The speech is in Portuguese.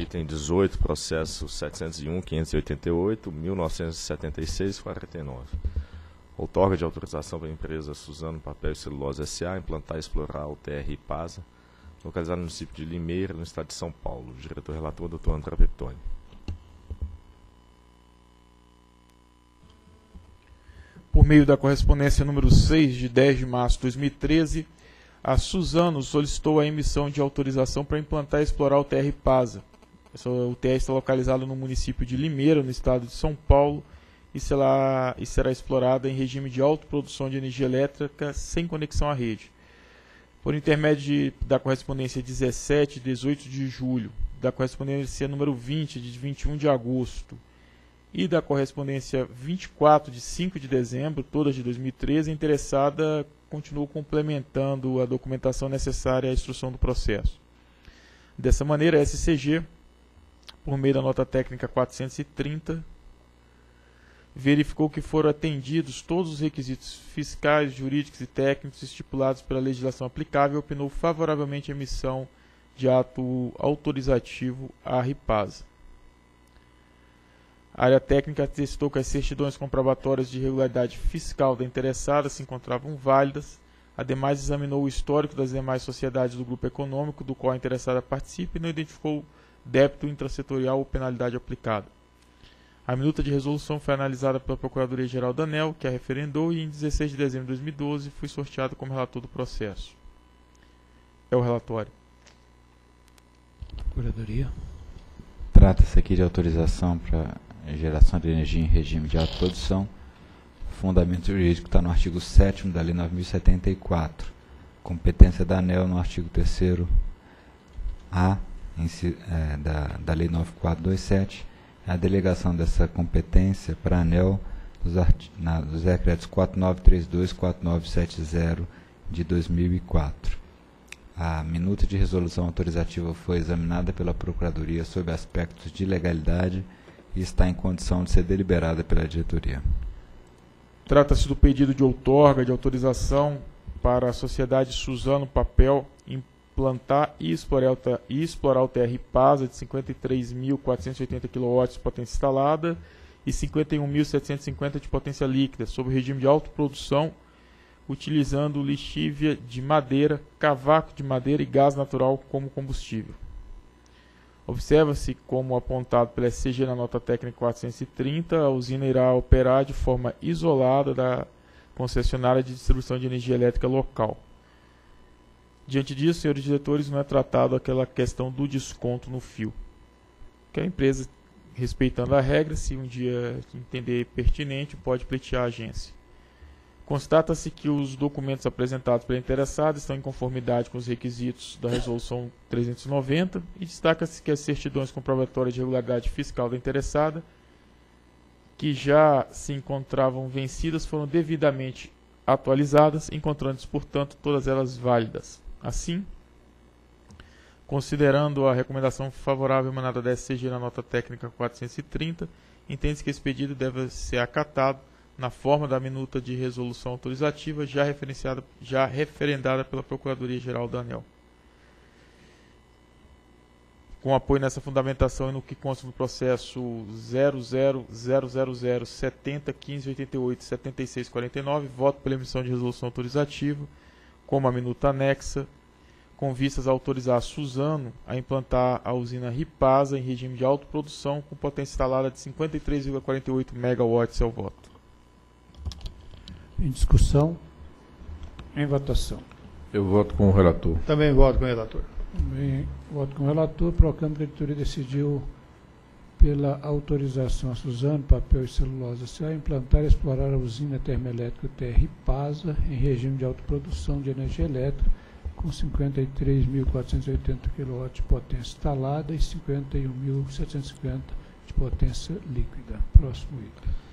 item 18, processo 701.588.1976.49. Outorga de autorização para a empresa Suzano Papel e Celulose S.A. implantar e explorar o TR Pasa, localizado no município de Limeira, no estado de São Paulo. O diretor-relator, Dr. André Peptoni. Por meio da correspondência número 6, de 10 de março de 2013, a Suzano solicitou a emissão de autorização para implantar e explorar o TR Pasa. O TR está localizado no município de Limeira, no estado de São Paulo, e será explorada em regime de autoprodução de energia elétrica sem conexão à rede. Por intermédio da correspondência 17, 18 de julho, da correspondência número 20, de 21 de agosto, e da correspondência 24, de 5 de dezembro, todas de 2013, a interessada continuou complementando a documentação necessária à instrução do processo. Dessa maneira, a SCG, por meio da nota técnica 430, verificou que foram atendidos todos os requisitos fiscais, jurídicos e técnicos estipulados pela legislação aplicável e opinou favoravelmente a emissão de ato autorizativo à Ripasa. A área técnica atestou que as certidões comprobatórias de regularidade fiscal da interessada se encontravam válidas. Ademais, examinou o histórico das demais sociedades do grupo econômico do qual a interessada participa e não identificou débito intrasetorial ou penalidade aplicada. A minuta de resolução foi analisada pela Procuradoria-Geral da ANEEL, que a referendou, e em 16 de dezembro de 2012 foi sorteado como relator do processo. É o relatório. Procuradoria. Trata-se aqui de autorização para geração de energia em regime de autoprodução. O fundamento jurídico está no artigo 7º da Lei 9.074. Competência da ANEEL no artigo 3º-A da Lei 9427. A delegação dessa competência para a ANEEL dos decretos 4932 e 4970 de 2004. A minuta de resolução autorizativa foi examinada pela Procuradoria sob aspectos de legalidade e está em condição de ser deliberada pela diretoria. Trata-se do pedido de outorga de autorização para a sociedade Suzano Papel implantar e explorar o TR Pasa de 53.480 kW de potência instalada e 51.750 de potência líquida, sob o regime de autoprodução, utilizando lixívia de madeira, cavaco de madeira e gás natural como combustível. Observa-se, como apontado pela SCG na nota técnica 430, a usina irá operar de forma isolada da concessionária de distribuição de energia elétrica local. Diante disso, senhores diretores, não é tratado aquela questão do desconto no fio, que a empresa, respeitando a regra, se um dia entender pertinente, pode pleitear a agência. Constata-se que os documentos apresentados pela interessada estão em conformidade com os requisitos da Resolução 390 e destaca-se que as certidões comprobatórias de regularidade fiscal da interessada, que já se encontravam vencidas, foram devidamente atualizadas, encontrando-se, portanto, todas elas válidas. Assim, considerando a recomendação favorável emanada da SCG na nota técnica 430, entende-se que esse pedido deve ser acatado na forma da minuta de resolução autorizativa já referendada pela Procuradoria-Geral da ANEEL. Com apoio nessa fundamentação e no que consta no processo 000007015887649, voto pela emissão de resolução autorizativa, como a minuta anexa, com vistas a autorizar a Suzano a implantar a usina Ripasa em regime de autoprodução com potência instalada de 53,48 MW. É o voto. Em discussão. Em votação. Eu voto com o relator. Também voto com o relator. Também voto com o relator. Para a Câmara, a diretoria decidiu pela autorização a Suzano Papel e Celulose S.A. implantar e explorar a usina termoelétrica TR Pasa em regime de autoprodução de energia elétrica com 53.480 kW de potência instalada e 51.750 de potência líquida. Próximo item.